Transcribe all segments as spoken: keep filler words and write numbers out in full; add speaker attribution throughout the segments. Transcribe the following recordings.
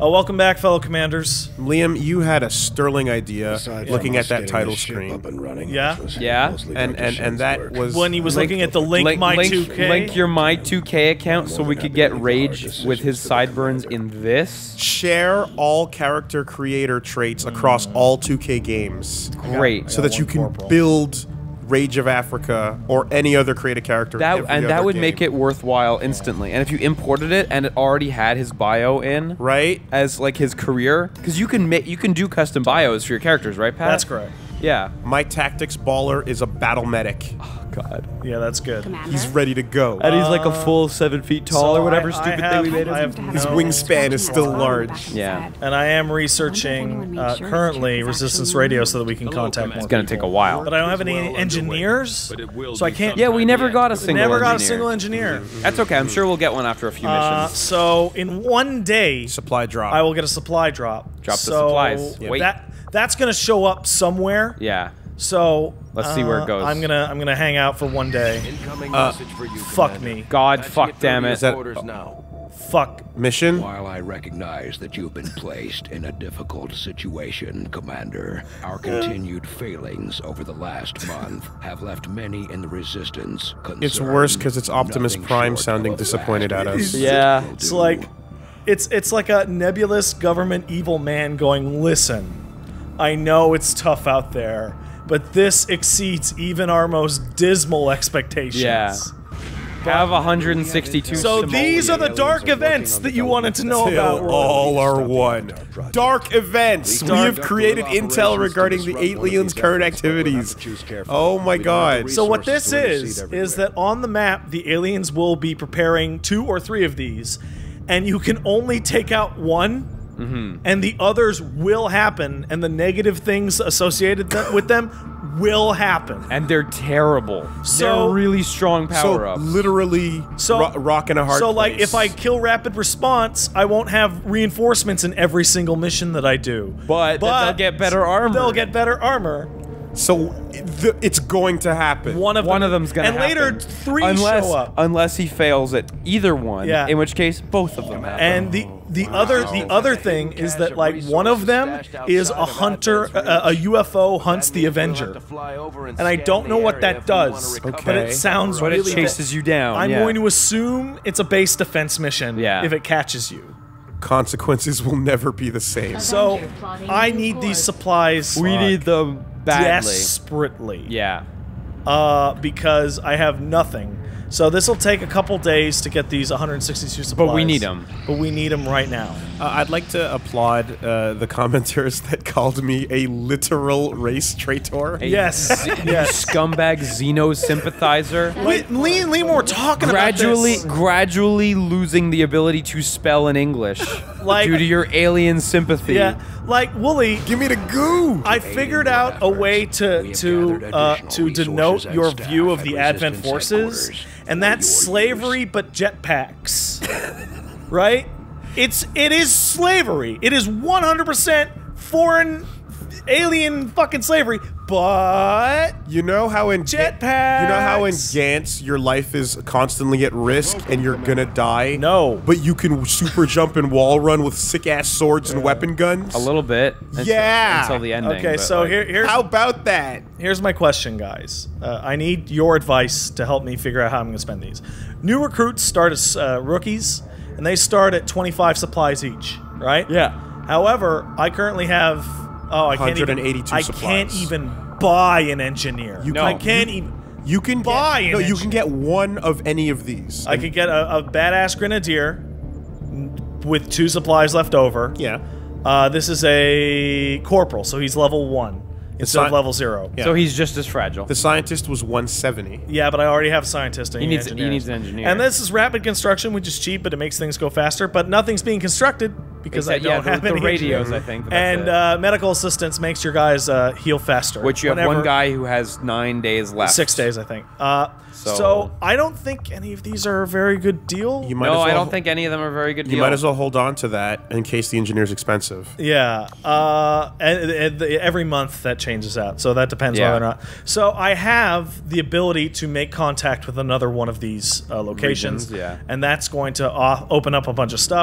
Speaker 1: Uh, welcome back, fellow commanders.
Speaker 2: Liam, you had a sterling idea
Speaker 3: Besides
Speaker 2: looking at that
Speaker 3: getting
Speaker 2: title
Speaker 3: the ship
Speaker 2: screen.
Speaker 3: Up and running,
Speaker 1: Yeah?
Speaker 3: which was
Speaker 4: Yeah.
Speaker 3: mostly
Speaker 2: And and and that
Speaker 3: work.
Speaker 2: was
Speaker 1: When he was
Speaker 4: Link-
Speaker 1: looking at the link,
Speaker 4: link,
Speaker 1: my
Speaker 4: link,
Speaker 1: two K.
Speaker 4: link your my two K account so we could get
Speaker 3: More than
Speaker 4: rage
Speaker 3: happy to
Speaker 4: with his
Speaker 3: make
Speaker 4: sideburns
Speaker 3: decisions
Speaker 4: in this.
Speaker 2: share all character creator traits across all two K games,
Speaker 4: Great.
Speaker 2: so that you
Speaker 1: one
Speaker 2: can
Speaker 1: corporal.
Speaker 2: build Rage of Africa or any other created character.
Speaker 4: That
Speaker 2: every
Speaker 4: and that
Speaker 2: other
Speaker 4: would
Speaker 2: game.
Speaker 4: make it worthwhile instantly. And if you imported it and it already had his bio in,
Speaker 2: right.
Speaker 4: as like his career, because you can make you can do custom bios for your characters, right, Pat?
Speaker 1: That's correct.
Speaker 4: Yeah.
Speaker 2: My tactics baller is a battle medic.
Speaker 4: Oh God.
Speaker 1: Yeah, that's good.
Speaker 2: He's ready to go.
Speaker 4: And he's like a full seven feet tall
Speaker 1: so
Speaker 4: or whatever
Speaker 1: I- I
Speaker 4: stupid
Speaker 1: have-
Speaker 4: thing we made
Speaker 1: I
Speaker 4: him.
Speaker 1: have
Speaker 2: His
Speaker 1: no-
Speaker 2: wingspan is still large.
Speaker 4: Yeah.
Speaker 1: And I am researching uh, currently Resistance Radio so that we can contact more
Speaker 4: It's gonna
Speaker 1: people.
Speaker 4: take a while.
Speaker 1: But I don't have any engineers, so I can't.
Speaker 4: Yeah, we never got a single
Speaker 1: never got a
Speaker 4: engineer.
Speaker 1: single engineer.
Speaker 4: That's okay. I'm sure we'll get one after a few
Speaker 1: Uh,
Speaker 4: missions.
Speaker 1: so in one day,
Speaker 2: Supply drop.
Speaker 1: I will get a supply drop.
Speaker 4: Drop the
Speaker 1: so
Speaker 4: supplies. Wait.
Speaker 1: That that's gonna show up somewhere.
Speaker 4: Yeah.
Speaker 1: So
Speaker 4: Let's see where it
Speaker 1: uh,
Speaker 4: goes.
Speaker 1: I'm gonna I'm gonna hang out for one day.
Speaker 5: Incoming
Speaker 2: Uh,
Speaker 5: message for you,
Speaker 1: Fuck
Speaker 5: Commander.
Speaker 1: me.
Speaker 4: God, fuck, damn it.
Speaker 2: Is that-
Speaker 5: Orders now.
Speaker 1: Fuck.
Speaker 2: Mission.
Speaker 6: While I recognize that you've been placed in a difficult situation, Commander, our continued failings over the last month have left many in the Resistance concerned.
Speaker 2: It's worse because it's Optimus
Speaker 6: Nothing
Speaker 2: Prime
Speaker 6: short of
Speaker 2: sounding
Speaker 6: a
Speaker 2: disappointed
Speaker 6: fast
Speaker 2: at us.
Speaker 6: exit
Speaker 4: Yeah.
Speaker 6: will
Speaker 1: It's
Speaker 6: do.
Speaker 1: like it's it's like a nebulous government evil man going, "Listen, I know it's tough out there, but this exceeds even our most dismal expectations."
Speaker 4: Yeah. Have one hundred sixty-two.
Speaker 1: So these are the dark events that you wanted to know about.
Speaker 2: Till all are one. Dark events. We have created intel regarding the aliens' current activities. Oh my god.
Speaker 1: So what this is, is that on the map, the aliens will be preparing two or three of these, and you can only take out one,
Speaker 4: Mm-hmm.
Speaker 1: and the others will happen, and the negative things associated th with them will happen.
Speaker 4: And they're terrible.
Speaker 1: So-
Speaker 4: they're really strong
Speaker 2: So
Speaker 4: power-ups.
Speaker 2: literally,
Speaker 1: So-
Speaker 2: ro rock in a hard
Speaker 1: So, like,
Speaker 2: place.
Speaker 1: if I kill rapid response, I won't have reinforcements in every single mission that I do.
Speaker 4: But they'll get better armor.
Speaker 1: They'll get better armor.
Speaker 2: So th it's going to happen.
Speaker 1: One of
Speaker 4: One
Speaker 1: them,
Speaker 4: of them's gonna
Speaker 1: and
Speaker 4: happen.
Speaker 1: later three
Speaker 4: unless,
Speaker 1: show up.
Speaker 4: Unless he fails at either one.
Speaker 1: Yeah.
Speaker 4: In which case, both of them happen.
Speaker 1: And the the other the other thing is that like one of them is a hunter, a, a U F O hunts the Avenger, and I don't know what that does, but
Speaker 2: Okay.
Speaker 1: it sounds
Speaker 4: But
Speaker 1: really.
Speaker 4: it chases you down.
Speaker 1: I'm
Speaker 4: yeah.
Speaker 1: going to assume it's a base defense mission.
Speaker 4: Yeah.
Speaker 1: If it catches you,
Speaker 2: Consequences will never be the same.
Speaker 1: so I need these supplies.
Speaker 4: We need them badly.
Speaker 1: desperately.
Speaker 4: Yeah.
Speaker 1: Uh, because I have nothing. So this will take a couple days to get these one hundred sixty-two supplies.
Speaker 4: But we need 'em.
Speaker 1: But we need them right now.
Speaker 2: Uh, I'd like to applaud uh, the commenters that called me a literal race traitor.
Speaker 4: A
Speaker 1: Yes,
Speaker 4: Z-
Speaker 1: yes.
Speaker 4: Scumbag Xeno sympathizer.
Speaker 1: Wait, Lee and Lee were talking
Speaker 4: Gradually,
Speaker 1: about this.
Speaker 4: gradually losing the ability to spell in English
Speaker 1: Like-
Speaker 4: due to your alien sympathy.
Speaker 1: Yeah, like Wooly,
Speaker 2: Give me the goo!
Speaker 1: I figured out a way to to uh, to denote your view of the Advent forces, and that's slavery but jetpacks. Right? It's it is slavery. It is one hundred percent foreign alien fucking slavery, but
Speaker 2: You know how in
Speaker 1: Jetpacks!
Speaker 2: You know how in Gantz your life is constantly at risk and you're gonna die.
Speaker 1: No.
Speaker 2: but you can super jump and wall run with sick ass swords and weapon guns.
Speaker 4: A little bit. Until,
Speaker 2: Yeah.
Speaker 4: Until the ending.
Speaker 1: Okay,
Speaker 4: but,
Speaker 1: so
Speaker 4: like,
Speaker 1: here here's
Speaker 2: How about that?
Speaker 1: Here's my question, guys. Uh, I need your advice to help me figure out how I'm going to spend these. New recruits start as uh, rookies, and they start at twenty-five supplies each, right?
Speaker 4: Yeah.
Speaker 1: However, I currently have oh, I can't even.
Speaker 2: one hundred eighty-two
Speaker 1: I
Speaker 2: supplies.
Speaker 1: can't even buy an engineer.
Speaker 2: You
Speaker 1: I
Speaker 2: can-
Speaker 1: can't
Speaker 2: you-
Speaker 1: even.
Speaker 2: You can
Speaker 1: Buy
Speaker 2: get,
Speaker 1: an
Speaker 2: no. You
Speaker 1: engine.
Speaker 2: can get one of any of these.
Speaker 1: I could get a, a badass grenadier with two supplies left over.
Speaker 2: Yeah.
Speaker 1: Uh, this is a corporal, so he's level one instead of
Speaker 2: si-
Speaker 1: level zero.
Speaker 2: Yeah.
Speaker 4: So he's just as fragile.
Speaker 2: The scientist was one seventy.
Speaker 1: Yeah, but I already have a scientist. And
Speaker 4: He needs- he
Speaker 1: engineers.
Speaker 4: needs an engineer.
Speaker 1: And this is rapid construction, which is cheap, but it makes things go faster. But nothing's being constructed because
Speaker 4: Except-
Speaker 1: I
Speaker 4: yeah,
Speaker 1: don't
Speaker 4: the-
Speaker 1: have
Speaker 4: the
Speaker 1: any
Speaker 4: radios,
Speaker 1: engineers.
Speaker 4: I think, but that's
Speaker 1: And
Speaker 4: it.
Speaker 1: uh, medical assistance makes your guys uh, heal faster.
Speaker 4: Which you have
Speaker 1: whenever-
Speaker 4: one guy who has nine days left.
Speaker 1: Six days, I think. Uh, so,
Speaker 4: So-
Speaker 1: I don't think any of these are a very good deal.
Speaker 2: You might
Speaker 4: No,
Speaker 2: as well,
Speaker 4: I don't think any of them are very good
Speaker 2: you
Speaker 4: deal.
Speaker 2: might as well hold on to that in case the engineer's expensive.
Speaker 1: Yeah, uh, and, and the, every month that changes out, so that depends
Speaker 4: Yeah.
Speaker 1: whether or not. So I have the ability to make contact with another one of these uh, locations,
Speaker 4: Regions, yeah.
Speaker 1: and that's going to uh, open up a bunch of stuff.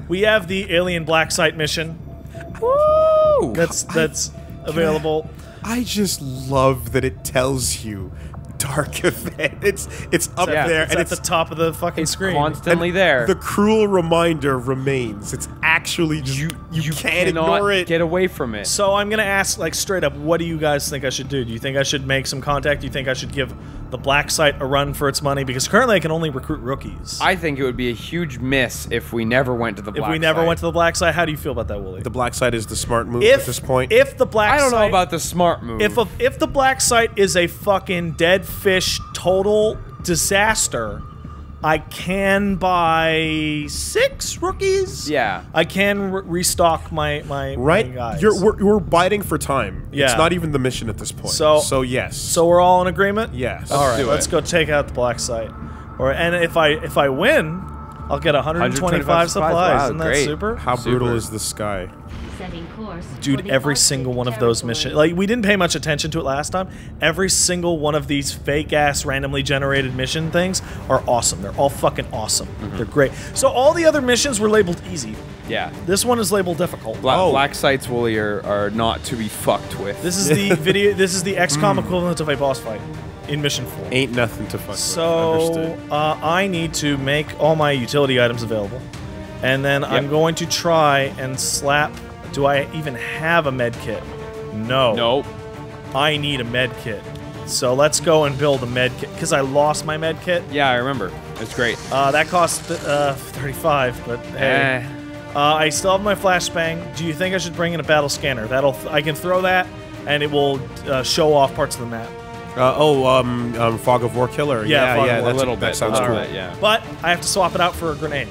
Speaker 1: We have the alien black site mission.
Speaker 4: Woo!
Speaker 1: That's that's
Speaker 2: I,
Speaker 1: available.
Speaker 2: I just love that it tells you dark event. It's it's up
Speaker 1: Yeah,
Speaker 2: there
Speaker 1: it's
Speaker 2: and
Speaker 1: at
Speaker 2: it's
Speaker 1: the top of the fucking
Speaker 4: It's
Speaker 1: screen.
Speaker 4: constantly there.
Speaker 2: The cruel reminder remains. It's actually just you you,
Speaker 4: you
Speaker 2: can't
Speaker 4: cannot
Speaker 2: ignore it.
Speaker 4: get away from it.
Speaker 1: So I'm gonna ask, like, straight up, what do you guys think I should do? Do you think I should make some contact? Do you think I should give the black site a run for its money? Because currently I can only recruit rookies.
Speaker 4: I think it would be a huge miss if we never went to the black
Speaker 1: if we never
Speaker 4: site.
Speaker 1: went to the black site, how do you feel about that, Wooly?
Speaker 2: The black side is the smart move
Speaker 1: if
Speaker 2: at this point.
Speaker 1: if the black
Speaker 4: I don't
Speaker 1: site,
Speaker 4: know about the smart move.
Speaker 1: if a, if the black site is a fucking dead fish total disaster, I can buy six rookies.
Speaker 4: Yeah.
Speaker 1: I can re restock my my
Speaker 2: right?
Speaker 1: my guys.
Speaker 2: You're we're, we're biting for time.
Speaker 1: Yeah.
Speaker 2: It's not even the mission at this point.
Speaker 1: So-
Speaker 2: so yes.
Speaker 1: So we're all in agreement.
Speaker 2: yes.
Speaker 1: All right,
Speaker 4: do
Speaker 1: let's
Speaker 4: it.
Speaker 1: go take out the black site. Or and if I if I win, I'll get one hundred twenty-five supplies.
Speaker 4: Wow,
Speaker 1: Isn't that
Speaker 4: great.
Speaker 1: super?
Speaker 2: How
Speaker 4: Super.
Speaker 2: brutal is the sky?
Speaker 3: Setting course for
Speaker 1: Dude,
Speaker 3: the
Speaker 1: every
Speaker 3: Arctic
Speaker 1: single one of those missions,
Speaker 3: territory.
Speaker 1: like, we didn't pay much attention to it last time. Every single one of these fake-ass, randomly generated mission things are awesome. They're all fucking awesome. They're great. So all the other missions were labeled easy.
Speaker 4: yeah.
Speaker 1: This one is labeled difficult.
Speaker 4: Black,
Speaker 2: Oh.
Speaker 4: black sites, Wooly, are, are not to be fucked with.
Speaker 1: This is the video. This is the X COM equivalent of a boss fight in mission four.
Speaker 2: Ain't nothing to fuck with.
Speaker 1: So
Speaker 2: Understood.
Speaker 1: uh, I need to make all my utility items available, and then I'm going to try and slap. Do I even have a med kit? No.
Speaker 4: Nope.
Speaker 1: I need a med kit. So let's go and build a med kit because I lost my med kit.
Speaker 4: Yeah, I remember. It's great.
Speaker 1: Uh, that cost uh, thirty-five, but hey.
Speaker 4: Eh.
Speaker 1: Uh, I still have my flashbang. Do you think I should bring in a battle scanner? That'll th I can throw that, and it will uh, show off parts of the map.
Speaker 2: Uh, oh, um, um, Fog of War Killer.
Speaker 1: Yeah,
Speaker 2: Yeah,
Speaker 1: Fog
Speaker 2: yeah,
Speaker 1: of War.
Speaker 4: a
Speaker 2: that's
Speaker 4: little
Speaker 2: that
Speaker 4: bit.
Speaker 2: sounds
Speaker 4: a little
Speaker 2: cool.
Speaker 4: bit, yeah.
Speaker 1: But I have to swap it out for a grenade.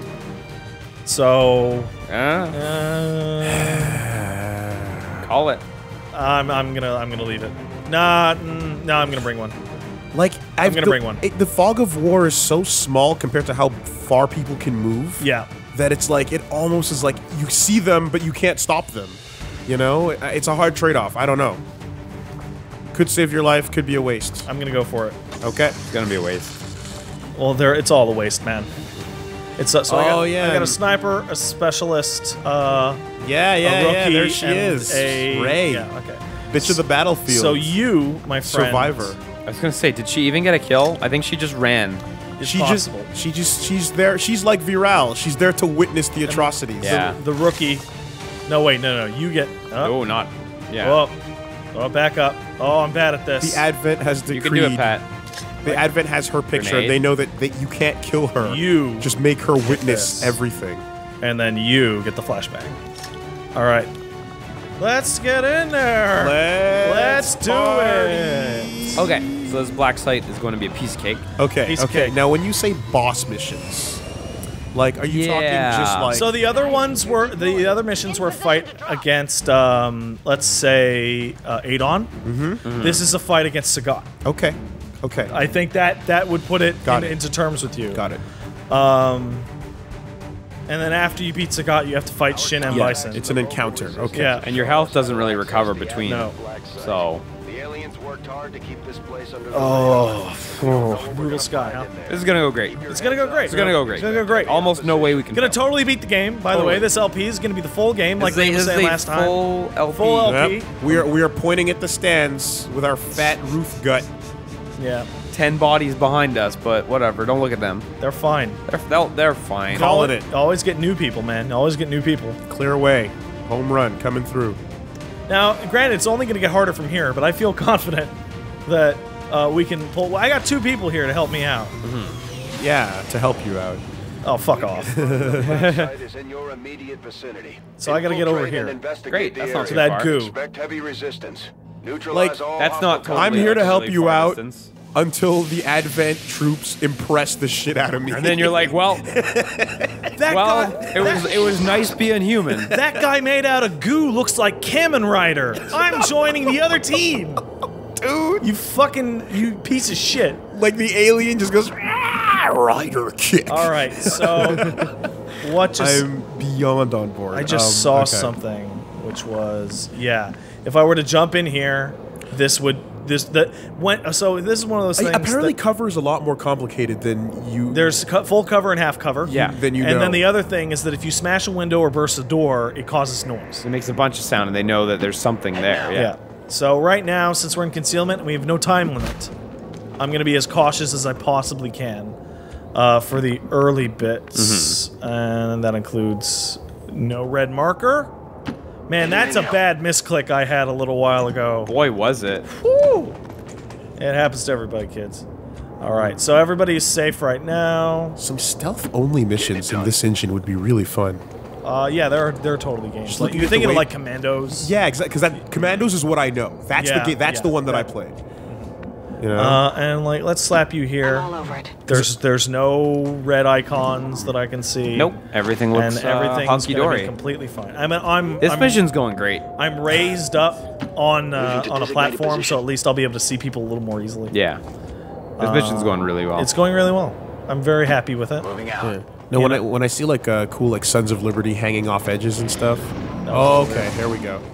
Speaker 1: So
Speaker 4: Uh,
Speaker 1: uh,
Speaker 4: call it.
Speaker 1: I'm I'm gonna I'm gonna leave it. Nah, mm, no, I'm gonna bring one.
Speaker 2: Like I've
Speaker 1: gonna
Speaker 2: the,
Speaker 1: bring one.
Speaker 2: It, the Fog of War is so small compared to how far people can move.
Speaker 1: Yeah.
Speaker 2: That it's like it almost is like you see them, but you can't stop them. You know, it's a hard trade-off. I don't know. Could save your life. Could be a waste.
Speaker 1: I'm gonna go for it.
Speaker 2: Okay.
Speaker 4: It's gonna be a waste.
Speaker 1: Well, there it's all a waste, man. It's uh, so I got,
Speaker 2: Oh, yeah.
Speaker 1: I got a sniper, a specialist, uh,
Speaker 2: Yeah,
Speaker 1: a
Speaker 2: yeah,
Speaker 1: rookie,
Speaker 2: yeah. There she
Speaker 1: and
Speaker 2: is.
Speaker 1: A,
Speaker 2: Ray.
Speaker 1: Yeah, okay.
Speaker 2: Bitch of the battlefield.
Speaker 1: So you, my friend,
Speaker 2: survivor.
Speaker 4: I was gonna say, did she even get a kill? I think she just ran.
Speaker 1: It's
Speaker 2: She
Speaker 1: possible.
Speaker 2: just, she just, she's there. She's like Viral. She's there to witness the atrocities.
Speaker 4: Yeah.
Speaker 1: the rookie. No, wait, no, no. You get. Oh,
Speaker 4: Oh, not. Yeah.
Speaker 1: oh, oh, back up. Oh, I'm bad at this.
Speaker 2: The Advent has
Speaker 4: you
Speaker 2: decreed.
Speaker 4: can do it, Pat.
Speaker 2: The Advent has her picture.
Speaker 4: Grenade.
Speaker 2: They know that, that you can't kill her.
Speaker 1: You
Speaker 2: just make her witness
Speaker 1: this.
Speaker 2: everything.
Speaker 1: and then you get the flashbang. All right. Let's get in there.
Speaker 2: Let's,
Speaker 1: Let's do
Speaker 2: party.
Speaker 1: it.
Speaker 4: Okay, so this black site is going to be a piece of cake.
Speaker 2: Okay,
Speaker 1: Piece of
Speaker 2: okay.
Speaker 1: cake.
Speaker 2: Now, when you say boss missions, like, are you
Speaker 4: Yeah.
Speaker 2: talking just like?
Speaker 1: So the other ones were the other missions were fight against, um, let's say, uh, Adon. Mm-hmm. This is a fight against Sagat.
Speaker 2: okay, okay,
Speaker 1: I think that that would put it,
Speaker 2: Got
Speaker 1: in,
Speaker 2: it.
Speaker 1: into terms with you.
Speaker 2: got it.
Speaker 1: Um, and then after you beat Sagat, you have to fight Shin and
Speaker 2: Yeah,
Speaker 1: Bison.
Speaker 2: it's an encounter. Okay.
Speaker 1: yeah.
Speaker 4: And your health doesn't really recover between.
Speaker 1: No.
Speaker 4: So,
Speaker 5: The aliens worked hard to keep this place under the
Speaker 1: Oh, brutal sky, huh?
Speaker 4: this is going to go great.
Speaker 1: It's gonna go great.
Speaker 4: It's going to go great.
Speaker 1: It's gonna go great.
Speaker 4: Almost no way we can
Speaker 1: Gonna
Speaker 4: fail.
Speaker 1: totally beat the game. By the way,
Speaker 4: Totally.
Speaker 1: this L P is gonna be the full game, like
Speaker 4: This
Speaker 1: they
Speaker 4: is
Speaker 1: were
Speaker 4: a
Speaker 1: saying last time.
Speaker 4: full L P.
Speaker 1: Full L P.
Speaker 2: Yep. We are we are pointing at the stands with our fat roof gut.
Speaker 1: Yeah,
Speaker 4: Ten bodies behind us, but whatever. Don't look at them.
Speaker 1: they're fine.
Speaker 4: They're, they'll, they're fine.
Speaker 2: Call- Calling it.
Speaker 1: Always get new people, man. Always get new people.
Speaker 2: Clear away. Home run coming through.
Speaker 1: Now, granted, it's only gonna get harder from here, but I feel confident that uh, we can pull. Well, I got two people here to help me out.
Speaker 2: Yeah, to help you out.
Speaker 1: Oh, fuck off.
Speaker 5: site is in your immediate vicinity.
Speaker 1: So I gotta get over
Speaker 5: Infiltrate
Speaker 1: here.
Speaker 5: and investigate
Speaker 4: Great,
Speaker 5: the
Speaker 4: that's not
Speaker 5: area.
Speaker 4: too
Speaker 1: that
Speaker 4: far.
Speaker 1: goo.
Speaker 5: Expect heavy resistance. Neutralize
Speaker 2: Like,
Speaker 5: all
Speaker 4: That's not
Speaker 5: hostile
Speaker 4: totally
Speaker 2: I'm here to help
Speaker 4: actually
Speaker 2: you
Speaker 4: far
Speaker 2: out.
Speaker 4: distance.
Speaker 2: Until the Advent troops impress the shit out of me.
Speaker 4: And then you're like, well,
Speaker 1: That
Speaker 4: well,
Speaker 1: guy,
Speaker 4: it was it was nice being human.
Speaker 1: that guy made out of goo looks like Kamen Rider. I'm joining the other team.
Speaker 2: dude.
Speaker 1: You fucking, you piece of shit.
Speaker 2: Like the alien just goes, ah, rider kick.
Speaker 1: All right, so what just...
Speaker 2: I'm beyond on board.
Speaker 1: I just
Speaker 2: Um,
Speaker 1: saw
Speaker 2: okay.
Speaker 1: something, which was, yeah. If I were to jump in here, this would this that when so this is one of those things.
Speaker 2: Apparently,
Speaker 1: that
Speaker 2: cover is a lot more complicated than you.
Speaker 1: there's co full cover and half cover.
Speaker 4: Yeah.
Speaker 2: Than you
Speaker 1: and
Speaker 2: know.
Speaker 1: then the other thing is that if you smash a window or burst a door, it causes noise.
Speaker 4: It makes a bunch of sound, and they know that there's something there. Yeah.
Speaker 1: Yeah. So right now, since we're in concealment and we have no time limit, I'm going to be as cautious as I possibly can uh, for the early bits,
Speaker 4: Mm-hmm.
Speaker 1: and that includes no red marker. Man, that's a bad misclick I had a little while ago.
Speaker 4: Boy, was it.
Speaker 1: Woo! It happens to everybody, kids. All right, so everybody is safe right now.
Speaker 2: Some stealth-only missions in this engine would be really fun.
Speaker 1: Uh, yeah, they're they're totally games.
Speaker 2: Just
Speaker 1: Like,
Speaker 2: looking
Speaker 1: you're
Speaker 2: at the
Speaker 1: thinking of
Speaker 2: way-
Speaker 1: like Commandos.
Speaker 2: Yeah, exactly. Because that Commandos is what I know. That's
Speaker 1: Yeah,
Speaker 2: the game. That's
Speaker 1: yeah,
Speaker 2: the one that I
Speaker 1: that-
Speaker 2: played. You know.
Speaker 1: Uh, and like, let's slap you here.
Speaker 3: I'm all over it.
Speaker 1: There's there's no red icons that I can see.
Speaker 4: Nope. Everything looks
Speaker 1: and
Speaker 4: uh,
Speaker 1: everything's
Speaker 4: hunky
Speaker 1: gonna be
Speaker 4: dory.
Speaker 1: completely fine. I mean, I'm
Speaker 4: This
Speaker 1: I'm,
Speaker 4: mission's going great.
Speaker 1: I'm raised up on uh,
Speaker 5: Moving to
Speaker 1: on a
Speaker 5: designated
Speaker 1: platform, so
Speaker 5: position.
Speaker 1: at least I'll be able to see people a little more easily.
Speaker 4: Yeah. This mission's going really well.
Speaker 1: It's going really well. I'm very happy with it.
Speaker 5: Moving out.
Speaker 2: Yeah. No, when I when I see like uh, cool like Sons of Liberty hanging off edges and stuff. Oh, okay, here we go.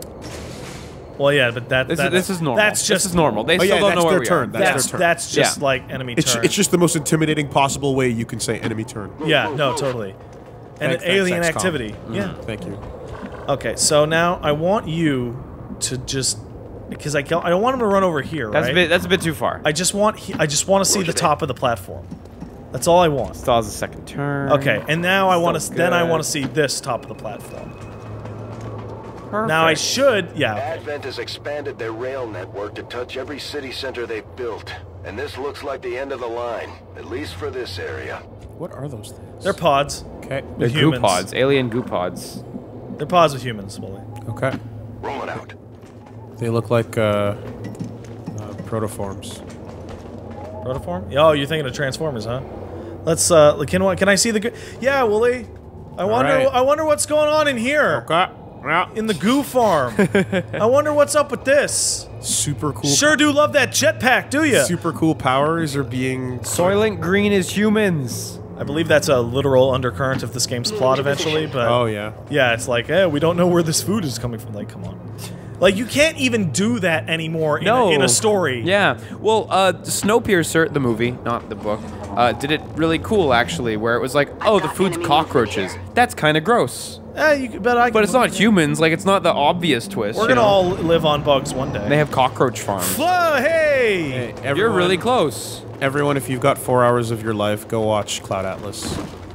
Speaker 1: Well, yeah, but that,
Speaker 4: This,
Speaker 1: that
Speaker 4: is, this is normal.
Speaker 1: That's just
Speaker 4: this is normal. They
Speaker 2: Oh,
Speaker 4: still
Speaker 2: yeah,
Speaker 4: don't
Speaker 2: that's
Speaker 4: know where
Speaker 2: their
Speaker 4: we
Speaker 2: turn.
Speaker 4: are.
Speaker 2: That's
Speaker 1: That's
Speaker 2: their turn.
Speaker 1: that's just
Speaker 4: Yeah.
Speaker 1: like enemy
Speaker 2: It's
Speaker 1: turn.
Speaker 2: it's just the most intimidating possible way you can say enemy turn.
Speaker 1: yeah, no, totally. And
Speaker 2: Thanks-
Speaker 1: alien
Speaker 2: thanks, X COM.
Speaker 1: activity. Yeah.
Speaker 2: Thank you.
Speaker 1: Okay, so now I want you to just because I can't, I don't want him to run over here,
Speaker 4: That's
Speaker 1: right?
Speaker 4: a bit. That's a bit too far.
Speaker 1: I just want he, I just want to see
Speaker 5: Roger
Speaker 1: the
Speaker 5: that.
Speaker 1: top of the platform. That's all I want.
Speaker 4: Still has a second turn.
Speaker 1: Okay, and now I want to
Speaker 4: Still
Speaker 1: then I
Speaker 4: good.
Speaker 1: want to see this top of the platform.
Speaker 4: Perfect.
Speaker 1: Now I should, yeah.
Speaker 5: Advent has expanded their rail network to touch every city center they've built. And this looks like the end of the line, at least for this area.
Speaker 2: What are those things?
Speaker 1: They're pods.
Speaker 2: Okay.
Speaker 4: They're
Speaker 1: with
Speaker 4: goo
Speaker 1: humans.
Speaker 4: pods. Alien goo pods.
Speaker 1: They're pods with humans, Willie.
Speaker 2: Okay.
Speaker 5: Rolling out.
Speaker 2: They look like uh, uh, protoforms.
Speaker 1: Protoform? Oh, you're thinking of Transformers, huh? Let's uh can can I see the goo? Yeah, Willie. I wonder
Speaker 2: right.
Speaker 1: I wonder what's going on in here.
Speaker 2: Okay. Yeah.
Speaker 1: In the goo farm. I wonder what's up with this.
Speaker 2: Super cool.
Speaker 1: Sure do love that jetpack, do you?
Speaker 2: Super cool powers are being.
Speaker 4: Soylent Green is humans.
Speaker 1: I believe that's a literal undercurrent of this game's plot eventually, but
Speaker 2: Oh yeah.
Speaker 1: yeah, it's like, eh, we don't know where this food is coming from. Like, come on. Like, you can't even do that anymore in,
Speaker 4: No.
Speaker 1: a, in a story.
Speaker 4: Yeah. Well, uh, Snowpiercer, the movie, not the book, uh, did it really cool actually, where it was like, oh, the
Speaker 3: got
Speaker 4: food's
Speaker 3: enemy
Speaker 4: cockroaches.
Speaker 3: movement
Speaker 4: That's kind of gross.
Speaker 1: Eh, you can bet I can.
Speaker 4: But it's not humans. Like, it's not the obvious twist.
Speaker 1: We're
Speaker 4: you
Speaker 1: gonna
Speaker 4: know?
Speaker 1: all live on bugs one day.
Speaker 4: They have cockroach farms.
Speaker 1: Whoa, hey!
Speaker 2: Hey,
Speaker 4: You're
Speaker 2: everyone-
Speaker 4: really close.
Speaker 2: Everyone, if you've got four hours of your life, go watch Cloud Atlas.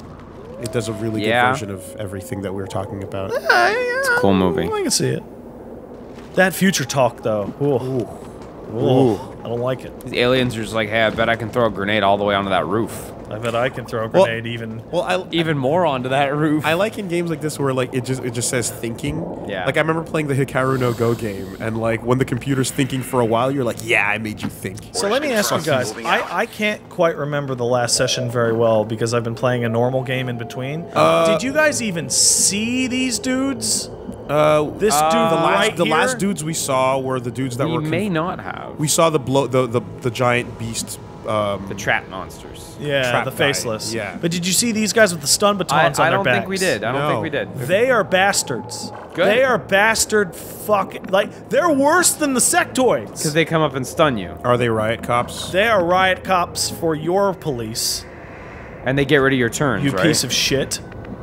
Speaker 2: It does a really
Speaker 4: Yeah.
Speaker 2: good version of everything that we were talking about.
Speaker 1: It's
Speaker 4: a cool movie.
Speaker 1: I can see it. That future talk, though. Ooh. Ooh. I don't like it.
Speaker 4: These aliens are just like, hey, I bet I can throw a grenade all the way onto that roof.
Speaker 1: I bet I can throw a
Speaker 2: Well-
Speaker 1: grenade even.
Speaker 2: Well, I
Speaker 4: Even more onto that roof.
Speaker 2: I like in games like this where like it just it just says thinking.
Speaker 4: Yeah.
Speaker 2: Like I remember playing the Hikaru no Go game, and like when the computer's thinking for a while, you're like, yeah, I made you think.
Speaker 1: So let me ask you guys. I, I can't quite remember the last session very well because I've been playing a normal game in between.
Speaker 2: Uh,
Speaker 1: Did you guys even see these dudes?
Speaker 2: Uh,
Speaker 1: This dude
Speaker 2: the last
Speaker 1: right
Speaker 2: the
Speaker 1: here?
Speaker 2: last dudes we saw were the dudes that
Speaker 4: we
Speaker 2: were.
Speaker 4: may
Speaker 2: conf-
Speaker 4: not have.
Speaker 2: we saw the blow the the, the giant beast. Um,
Speaker 4: the trap monsters.
Speaker 1: Yeah,
Speaker 2: trap
Speaker 1: the
Speaker 2: guy,
Speaker 1: faceless.
Speaker 2: yeah.
Speaker 1: But did you see these guys with the stun
Speaker 4: I,
Speaker 1: batons
Speaker 4: I
Speaker 1: on their
Speaker 4: don't
Speaker 1: backs?
Speaker 4: think we did. I don't
Speaker 2: No.
Speaker 4: think we did.
Speaker 1: They are bastards.
Speaker 4: Good.
Speaker 1: They are bastard fucking like they're worse than the sectoids.
Speaker 4: Because they come up and stun you.
Speaker 2: are they riot cops?
Speaker 1: They are riot cops for your police.
Speaker 4: And they get rid of your turns,
Speaker 1: You
Speaker 4: right?
Speaker 1: piece of shit.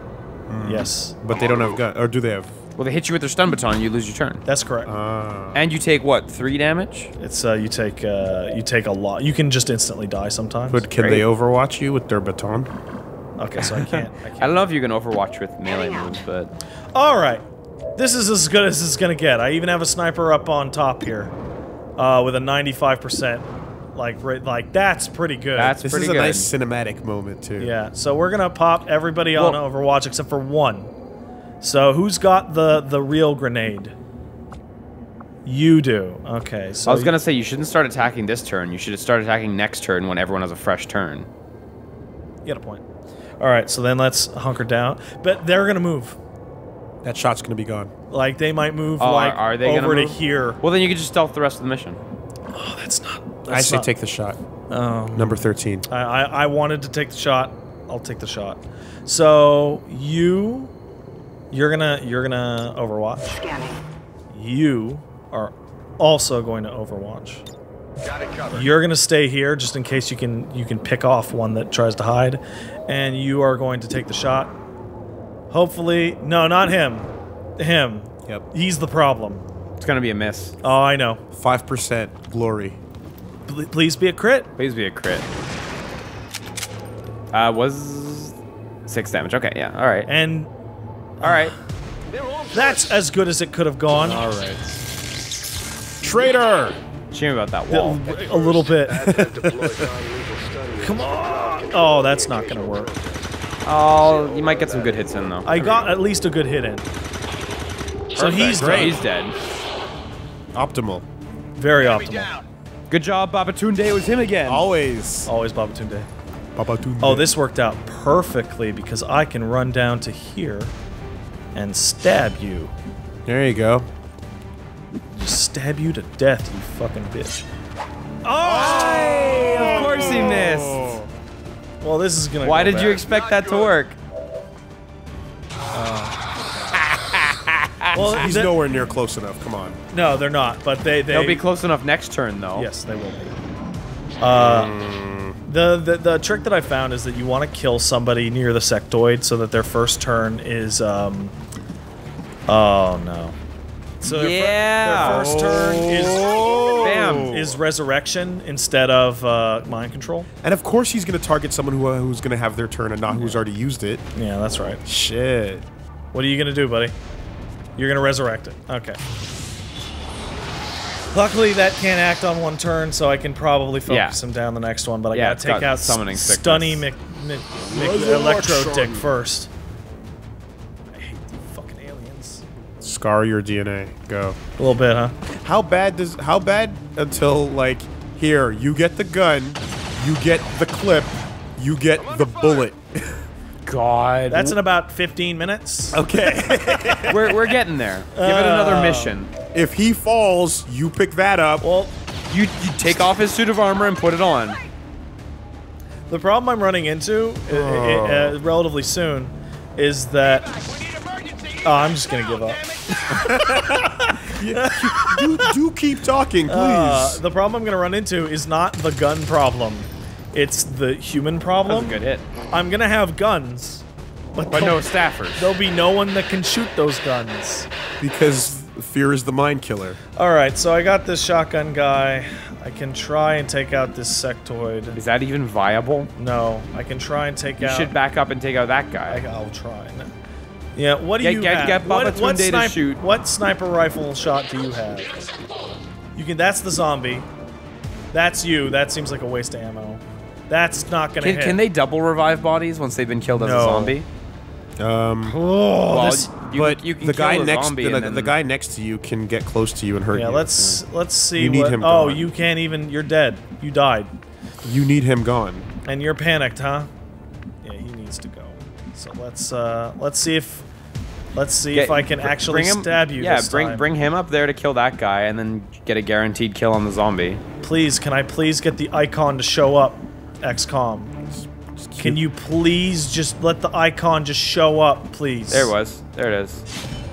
Speaker 1: Yes,
Speaker 2: But they don't have gun, or do they have?
Speaker 4: Well, they hit you with their stun baton, you lose your turn.
Speaker 1: that's correct.
Speaker 2: Uh,
Speaker 4: And you take, what, three damage?
Speaker 1: It's uh, you take uh, you take a lot. You can just instantly die sometimes.
Speaker 2: but can
Speaker 4: Great.
Speaker 2: they overwatch you with their baton?
Speaker 1: Okay, so I can't. I
Speaker 4: I
Speaker 1: can't.
Speaker 4: don't know if you can overwatch with melee moves, but...
Speaker 1: All right, this is as good as it's gonna get. I even have a sniper up on top here, uh, with a ninety-five percent. Like, right, like that's pretty good.
Speaker 4: That's
Speaker 2: This
Speaker 4: pretty
Speaker 2: is a
Speaker 4: good.
Speaker 2: nice cinematic moment too.
Speaker 1: Yeah, so we're gonna pop everybody on
Speaker 4: Well-
Speaker 1: Overwatch except for one. So who's got the the real grenade? You do. Okay. So
Speaker 4: I was gonna say, you shouldn't start attacking this turn. You should start attacking next turn when everyone has a fresh turn.
Speaker 1: you got a point. All right. So then let's hunker down. But they're gonna move.
Speaker 2: That shot's gonna be gone.
Speaker 1: Like they might move
Speaker 4: Oh,
Speaker 1: like
Speaker 4: are they gonna
Speaker 1: over to
Speaker 4: move?
Speaker 1: here.
Speaker 4: Well, then you can just stealth the rest of the mission.
Speaker 1: Oh, that's not.
Speaker 2: I
Speaker 1: That's
Speaker 2: say
Speaker 1: not,
Speaker 2: take the shot.
Speaker 1: Um,
Speaker 2: Number thirteen.
Speaker 1: I, I I wanted to take the shot. I'll take the shot. So you, you're gonna you're gonna Overwatch.
Speaker 3: Scanning.
Speaker 1: You are also going to Overwatch.
Speaker 5: Got it covered.
Speaker 1: You're gonna stay here just in case you can you can pick off one that tries to hide, and you are going to take the shot. Hopefully, no, not him. Him.
Speaker 2: Yep.
Speaker 1: He's the problem.
Speaker 4: It's gonna be a miss.
Speaker 1: Oh, I know.
Speaker 2: Five percent glory.
Speaker 1: Pl please be a crit.
Speaker 4: Please be a crit. Uh, was six damage. Okay, yeah. All right.
Speaker 1: And
Speaker 4: All right.
Speaker 1: that's as good as it could have gone.
Speaker 2: All right. Traitor.
Speaker 4: Shame about that wall.
Speaker 1: A little bit.
Speaker 5: Advent deploys non-lethal stun
Speaker 1: Come
Speaker 5: units.
Speaker 1: on. Oh, that's not gonna work.
Speaker 4: Oh, you might get some good hits in though.
Speaker 1: I got at least a good hit in. So he's
Speaker 4: Great.
Speaker 1: dead.
Speaker 4: He's dead.
Speaker 2: Optimal.
Speaker 1: Very optimal.
Speaker 4: Good job, Babatunde. It was him again.
Speaker 2: Always.
Speaker 1: Always Babatunde.
Speaker 2: Babatunde.
Speaker 1: Oh, this worked out perfectly because I can run down to here and stab you.
Speaker 2: There you go.
Speaker 1: Just stab you to death, you fucking bitch.
Speaker 4: Oh! Of course he missed.
Speaker 1: Well, this is gonna.
Speaker 4: Why
Speaker 1: go
Speaker 4: did you
Speaker 1: bad.
Speaker 4: expect that to work?
Speaker 1: Well,
Speaker 2: He's
Speaker 1: the-
Speaker 2: nowhere near close enough. Come on.
Speaker 1: No, they're not. But they they.
Speaker 4: They'll be close enough next turn though.
Speaker 1: Yes, they will be. Uh, the, the the trick that I found is that you want to kill somebody near the sectoid so that their first turn is um. Oh no. So their fir-
Speaker 4: Yeah.
Speaker 1: their first turn is
Speaker 4: Bam.
Speaker 1: is resurrection instead of uh, mind control.
Speaker 2: And of course he's going to target someone who, uh, who's going to have their turn and not who's already used it.
Speaker 1: Yeah, that's right.
Speaker 2: Shit.
Speaker 1: What are you gonna do, buddy? You're gonna resurrect it. Okay. Luckily, that can't act on one turn, so I can probably focus
Speaker 4: Yeah.
Speaker 1: him down the next one. But I
Speaker 4: Yeah,
Speaker 1: gotta
Speaker 4: it's
Speaker 1: take
Speaker 4: got
Speaker 1: out
Speaker 4: summoning
Speaker 1: S-
Speaker 4: sickness.
Speaker 1: Stunny Mc, Mc, Mc Electro Dick first. I hate you fucking aliens.
Speaker 2: Scar your D N A. Go.
Speaker 1: A little bit, huh?
Speaker 2: How bad does how bad until like here you get the gun, you get the clip, you get the bullet.
Speaker 4: God.
Speaker 1: That's in about fifteen minutes.
Speaker 2: Okay.
Speaker 4: we're we're getting there. Give it another mission.
Speaker 2: If he falls, you pick that up.
Speaker 1: Well,
Speaker 4: You you take off his suit of armor and put it on.
Speaker 1: the problem I'm running into uh, uh, relatively soon is that. Oh, I'm just gonna give up.
Speaker 2: do, do keep talking, please.
Speaker 1: Uh, the problem I'm gonna run into is not the gun problem. It's the human problem.
Speaker 4: That was a good hit.
Speaker 1: I'm gonna have guns, but,
Speaker 4: But
Speaker 1: there'll-
Speaker 4: no staffers.
Speaker 1: There'll be no one that can shoot those guns.
Speaker 2: Because fear is the mind killer.
Speaker 1: Alright, so I got this shotgun guy. I can try and take out this sectoid.
Speaker 4: Is that even viable?
Speaker 1: No, I can try and take
Speaker 4: You
Speaker 1: out...
Speaker 4: should back up and take out that
Speaker 1: I,
Speaker 4: guy.
Speaker 1: I'll try. No. Yeah, what do
Speaker 4: Get-
Speaker 1: you
Speaker 4: get-
Speaker 1: have?
Speaker 4: get
Speaker 1: what,
Speaker 4: Babatunde
Speaker 1: what,
Speaker 4: to
Speaker 1: snipe-
Speaker 4: shoot.
Speaker 1: what sniper rifle shot do you have? You can... That's the zombie. That's you. That seems like a waste of ammo. That's not gonna
Speaker 4: Can,
Speaker 1: hit.
Speaker 4: can they double revive bodies once they've been killed as
Speaker 1: No.
Speaker 4: a zombie?
Speaker 2: Um,
Speaker 1: Oh,
Speaker 4: Well,
Speaker 1: this...
Speaker 4: you,
Speaker 2: but
Speaker 4: you can
Speaker 2: the
Speaker 4: kill
Speaker 2: guy
Speaker 4: a
Speaker 2: next
Speaker 4: zombie
Speaker 2: the,
Speaker 4: and then
Speaker 2: the guy next to you can get close to you and hurt
Speaker 1: Yeah,
Speaker 2: you.
Speaker 1: let's let's see
Speaker 2: You need
Speaker 1: what.
Speaker 2: him
Speaker 1: oh,
Speaker 2: gone.
Speaker 1: you can't even. You're dead. You died,
Speaker 2: You need him gone.
Speaker 1: and you're panicked, huh? Yeah, he needs to go. So let's uh let's see if let's see
Speaker 4: Get-
Speaker 1: if I can
Speaker 4: br-
Speaker 1: actually
Speaker 4: bring him,
Speaker 1: stab you.
Speaker 4: Yeah,
Speaker 1: this
Speaker 4: bring
Speaker 1: time.
Speaker 4: bring him up there to kill that guy, and then get a guaranteed kill on the zombie.
Speaker 1: Please, can I please get the icon to show up? X COM. Can you please just let the icon just show up, please?
Speaker 4: There it was. There it is.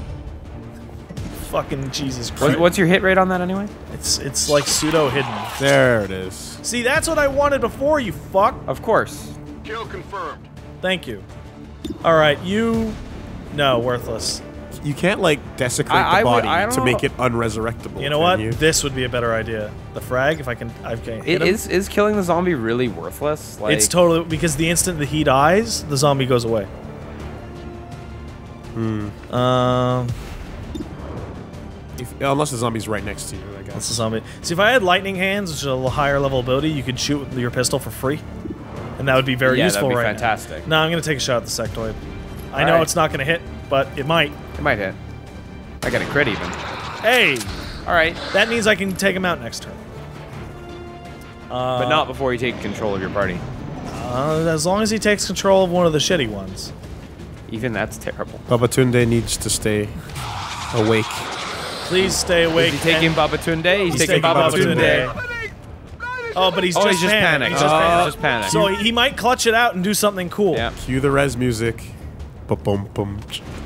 Speaker 1: Fucking Jesus
Speaker 4: What,
Speaker 1: Christ!
Speaker 4: what's your hit rate on that anyway?
Speaker 1: It's it's like pseudo hidden.
Speaker 2: There it is.
Speaker 1: See, that's what I wanted before. You fuck.
Speaker 4: Of course.
Speaker 5: Kill confirmed.
Speaker 1: Thank you. All right, you. No, worthless.
Speaker 2: You can't like desecrate
Speaker 4: I- I
Speaker 2: the
Speaker 4: would-
Speaker 2: body
Speaker 4: I don't
Speaker 2: to make
Speaker 4: know.
Speaker 2: it unresurrectable.
Speaker 1: You know
Speaker 2: can
Speaker 1: what?
Speaker 2: you?
Speaker 1: This would be a better idea. The frag, if I can, I can hit
Speaker 4: It,
Speaker 1: him.
Speaker 4: is is killing the zombie really worthless? Like,
Speaker 1: It's totally because the instant that he dies, the zombie goes away.
Speaker 2: Hmm.
Speaker 1: Um,
Speaker 2: If, unless the zombie's right next to you, I
Speaker 1: that's
Speaker 2: guess.
Speaker 1: the zombie. See, if I had lightning hands, which is a little higher level ability, you could shoot with your pistol for free, and that would be very
Speaker 4: Yeah,
Speaker 1: useful
Speaker 4: that'd be
Speaker 1: right
Speaker 4: fantastic.
Speaker 1: now. No, I'm gonna take a shot at the sectoid. I know
Speaker 4: Alright.
Speaker 1: it's not gonna hit, but it might.
Speaker 4: It might hit. I got a crit even.
Speaker 1: Hey,
Speaker 4: All right,
Speaker 1: that means I can take him out next turn. Uh,
Speaker 4: but not before you take control of your party.
Speaker 1: uh, as long as he takes control of one of the shitty ones.
Speaker 4: Even that's terrible.
Speaker 2: Babatunde needs to stay awake.
Speaker 1: Please stay awake.
Speaker 4: Is he taking
Speaker 1: and-
Speaker 4: Babatunde? He's,
Speaker 1: He's
Speaker 4: taking
Speaker 1: taking
Speaker 4: Babatunde.
Speaker 1: Babatunde. Oh, but he's
Speaker 4: Oh,
Speaker 1: just
Speaker 4: he's just
Speaker 1: panicked.
Speaker 4: panicked.
Speaker 1: He's just
Speaker 4: Oh,
Speaker 1: panicked.
Speaker 4: just panicked.
Speaker 1: So he might clutch it out and do something cool.
Speaker 4: Yeah.
Speaker 2: Cue the res music. Ba-bum-bum.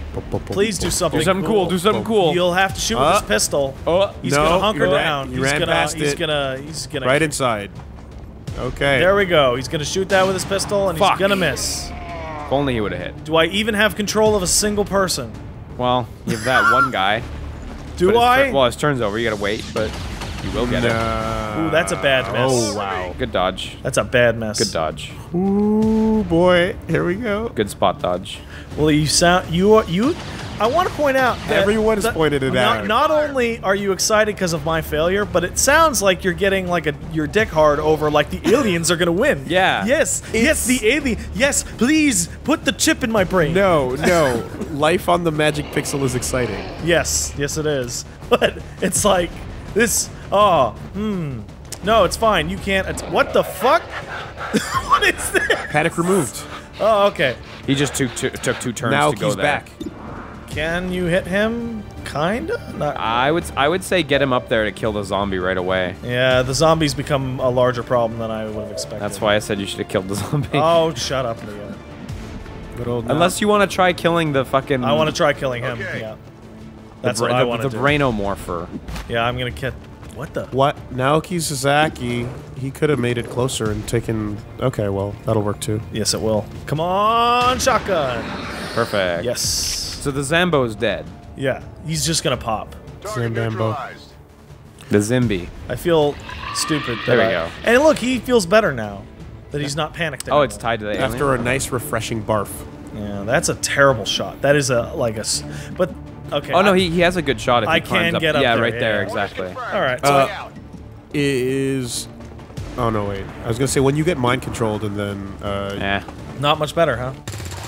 Speaker 1: Please do something.
Speaker 4: Do something cool. Do something cool.
Speaker 1: You'll have to shoot with
Speaker 2: Uh,
Speaker 1: his pistol.
Speaker 4: Oh,
Speaker 1: He's
Speaker 2: no,
Speaker 1: gonna hunker
Speaker 2: you ran-
Speaker 1: down.
Speaker 2: you
Speaker 1: he's
Speaker 2: ran
Speaker 1: gonna.
Speaker 2: past
Speaker 1: he's
Speaker 2: it.
Speaker 1: gonna. He's gonna.
Speaker 2: Right inside. Okay.
Speaker 1: There we go. He's gonna shoot that with his pistol, and
Speaker 4: Fuck.
Speaker 1: he's gonna miss.
Speaker 4: If only he would have hit.
Speaker 1: Do I even have control of a single person?
Speaker 4: Well, you have that one guy.
Speaker 1: Do
Speaker 4: But his
Speaker 1: I?
Speaker 4: turn- well, his turn's over. You gotta wait, but you will get it.
Speaker 2: Nah.
Speaker 1: Ooh, that's a bad miss.
Speaker 2: Oh, wow.
Speaker 4: Good dodge.
Speaker 1: That's a bad mess.
Speaker 4: Good dodge.
Speaker 2: Ooh, boy. Here we go.
Speaker 4: Good spot dodge.
Speaker 1: Well, you sound you are you. I want to point out that
Speaker 2: Everyone has
Speaker 1: that
Speaker 2: pointed it
Speaker 1: not,
Speaker 2: out.
Speaker 1: Not only are you excited because of my failure, but it sounds like you're getting like a your dick hard over like the aliens are gonna win.
Speaker 4: Yeah.
Speaker 1: Yes. yes. The alien. Yes. Please put the chip in my brain.
Speaker 2: No, no. Life on the Magic Pixel is exciting.
Speaker 1: Yes. Yes, it is. But it's like this. Oh. Hmm. No, it's fine. You can't. It's, what the fuck? What is this?
Speaker 2: Panic removed.
Speaker 1: Oh, okay.
Speaker 4: He just took two, took two turns
Speaker 2: Now
Speaker 4: to go
Speaker 2: he's
Speaker 4: there.
Speaker 2: back.
Speaker 1: Can you hit him? Kinda. Not.
Speaker 4: I would I would say get him up there to kill the zombie right away.
Speaker 1: Yeah, the zombies become a larger problem than I would have expected.
Speaker 4: That's why I said you should have killed the zombie.
Speaker 1: Oh, shut up, Leah.
Speaker 2: Good old
Speaker 4: Unless you want to try killing the fucking.
Speaker 1: I want to try killing him. Yeah. That's
Speaker 4: the,
Speaker 1: what I
Speaker 4: the,
Speaker 1: want
Speaker 4: the
Speaker 1: to do.
Speaker 4: Brainomorpher.
Speaker 1: Yeah, I'm gonna get. What the?
Speaker 2: What? Naoki Sasaki, he could have made it closer and taken... Okay, well, that'll work too.
Speaker 1: Yes, it will. Come on, shotgun.
Speaker 4: Perfect.
Speaker 1: Yes.
Speaker 4: So the Zambo's dead.
Speaker 1: Yeah, he's just gonna pop.
Speaker 2: Zambambo.
Speaker 4: The Zimby.
Speaker 1: I feel stupid. that
Speaker 4: There we
Speaker 1: I-
Speaker 4: go.
Speaker 1: And look, he feels better now that he's not panicked anymore.
Speaker 4: Oh, it's tied to the alien?
Speaker 2: After a nice, refreshing barf.
Speaker 1: Yeah, that's a terrible shot. That is a like a. s- But okay.
Speaker 4: Oh no,
Speaker 1: I-
Speaker 4: he, he has a good shot if
Speaker 1: I
Speaker 4: he climbs
Speaker 1: can
Speaker 4: up.
Speaker 1: get up
Speaker 4: yeah,
Speaker 1: there,
Speaker 4: right
Speaker 1: yeah,
Speaker 4: there,
Speaker 1: yeah.
Speaker 4: exactly.
Speaker 1: All right. So
Speaker 2: Uh, is... Oh, no, wait. I was going to say, when you get mind controlled and then... Uh,
Speaker 4: Eh.
Speaker 1: not much better, huh?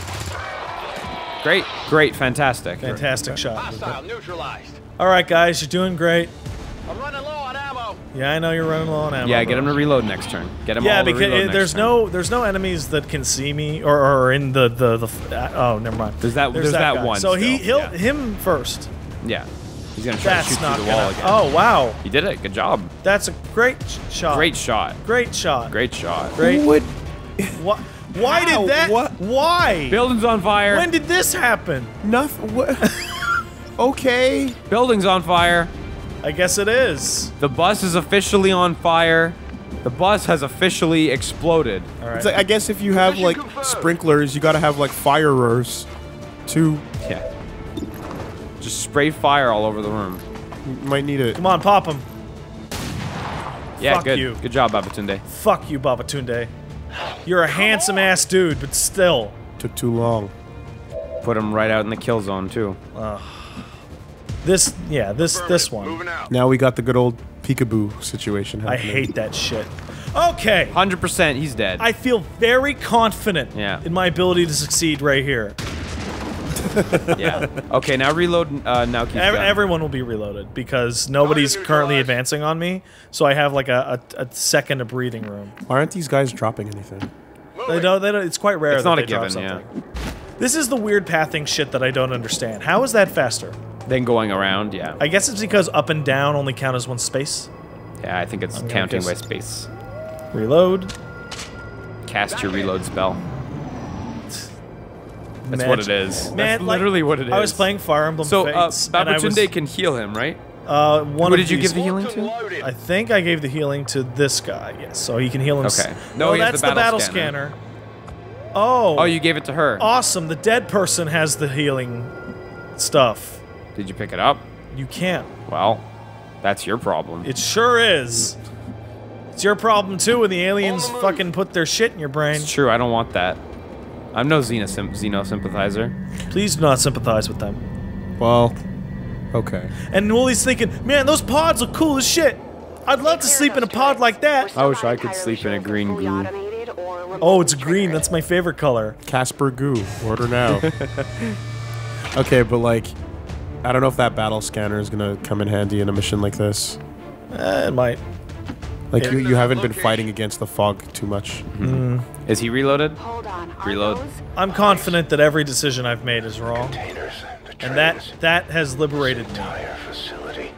Speaker 4: Great, great, fantastic.
Speaker 1: Fantastic shot.
Speaker 3: Hostile neutralized.
Speaker 1: All right, guys, you're doing great.
Speaker 3: I'm running low on ammo.
Speaker 1: Yeah, I know you're running low on ammo.
Speaker 4: Yeah, get
Speaker 1: bro.
Speaker 4: him to reload next turn. Get him
Speaker 1: Yeah,
Speaker 4: all to
Speaker 1: because
Speaker 4: reload
Speaker 1: it,
Speaker 4: next
Speaker 1: there's
Speaker 4: turn.
Speaker 1: no there's no enemies that can see me or, or in the the the. f- uh, oh, never mind.
Speaker 4: There's that- there's that
Speaker 1: guy.
Speaker 4: one
Speaker 1: So he
Speaker 4: still,
Speaker 1: he'll
Speaker 4: yeah.
Speaker 1: him first.
Speaker 4: Yeah. He's gonna try
Speaker 1: That's
Speaker 4: to shoot
Speaker 1: not
Speaker 4: through the
Speaker 1: gonna.
Speaker 4: wall again.
Speaker 1: Oh wow,
Speaker 4: He did it. Good job.
Speaker 1: that's a great sh- shot.
Speaker 4: Great shot.
Speaker 1: Great shot.
Speaker 4: Great shot.
Speaker 1: Great.
Speaker 2: Who would...
Speaker 1: Why? Why
Speaker 2: How?
Speaker 1: did that?
Speaker 2: What?
Speaker 1: Why?
Speaker 4: Building's on fire.
Speaker 1: When did this happen?
Speaker 2: Nothing... What? Okay.
Speaker 4: Building's on fire.
Speaker 1: I guess it is.
Speaker 4: The bus is officially on fire. The bus has officially exploded.
Speaker 1: All right.
Speaker 2: It's like, I guess if you have, like, sprinklers, you gotta have, like, firers to...
Speaker 4: Yeah. Just spray fire all over the room.
Speaker 2: You might need it.
Speaker 1: Come on, pop him.
Speaker 4: Yeah,
Speaker 1: Fuck
Speaker 4: good.
Speaker 1: you.
Speaker 4: Good job, Babatunde.
Speaker 1: Fuck you, Babatunde. You're a handsome ass dude, but still.
Speaker 2: Took too long.
Speaker 4: Put him right out in the kill zone too.
Speaker 1: This, yeah, this this one.
Speaker 3: Moving out.
Speaker 2: Now we got the good old peekaboo situation
Speaker 1: I
Speaker 2: happening.
Speaker 1: hate that shit. Okay.
Speaker 4: one hundred percent, he's dead.
Speaker 1: I feel very confident
Speaker 4: Yeah.
Speaker 1: in my ability to succeed right here.
Speaker 4: yeah. Okay, now reload. Uh, now keep
Speaker 1: Ev-
Speaker 4: going.
Speaker 1: everyone will be reloaded because nobody's currently advancing on me, so I have like a, a, a second of breathing room.
Speaker 2: Why aren't these guys dropping anything?
Speaker 1: They don't, they don't, it's quite rare
Speaker 4: It's
Speaker 1: that
Speaker 4: not
Speaker 1: they
Speaker 4: a
Speaker 1: drop
Speaker 4: given, yeah.
Speaker 1: something. This is the weird pathing shit that I don't understand. How is that faster?
Speaker 4: Then going around, yeah.
Speaker 1: I guess it's because up and down only count as one space.
Speaker 4: Yeah, I think it's
Speaker 1: gonna
Speaker 4: counting by
Speaker 1: guess-
Speaker 4: space.
Speaker 1: Reload.
Speaker 4: Cast your reload spell. That's
Speaker 1: Mag-
Speaker 4: what it is.
Speaker 1: Man,
Speaker 4: That's
Speaker 1: like,
Speaker 4: literally what it is.
Speaker 1: I was playing Fire Emblem
Speaker 4: So, uh,
Speaker 1: Fates, and I was,
Speaker 4: Babatunde can heal him, right?
Speaker 1: uh, one
Speaker 4: Who
Speaker 1: of
Speaker 4: did you
Speaker 1: these-
Speaker 4: give the healing to?
Speaker 3: Loaded.
Speaker 1: I think I gave the healing to this guy, yes. So he can heal himself.
Speaker 4: Okay. No,
Speaker 1: oh,
Speaker 4: he has
Speaker 1: that's
Speaker 4: the
Speaker 1: the
Speaker 4: battle
Speaker 1: battle
Speaker 4: scanner.
Speaker 1: scanner. Oh.
Speaker 4: Oh, you gave it to her.
Speaker 1: Awesome. The dead person has the healing stuff.
Speaker 4: Did you pick it up?
Speaker 1: You can't.
Speaker 4: Well, that's your problem.
Speaker 1: It sure is. It's your problem too when the aliens fucking put their shit in your brain.
Speaker 4: It's true, I don't want that. I'm no Xeno, sim- Xeno sympathizer.
Speaker 1: Please do not sympathize with them.
Speaker 2: Well, okay.
Speaker 1: And Woolie's thinking, man, those pods look cool as shit. I'd love to sleep in a pod like that.
Speaker 4: I wish I could sleep in a green goo.
Speaker 1: Oh, it's green. That's my favorite color.
Speaker 2: Casper goo. Order now. Okay, but like, I don't know if that battle scanner is gonna come in handy in a mission like this.
Speaker 1: Eh, it might.
Speaker 2: Like, you, you haven't been fighting against the fog too much.
Speaker 4: Is he reloaded?
Speaker 7: Hold on. are
Speaker 4: Reload.
Speaker 7: those-
Speaker 1: I'm confident that every decision I've made is wrong.
Speaker 5: Containers, the
Speaker 1: And that
Speaker 5: trains,
Speaker 1: that has liberated me.
Speaker 5: entire facility.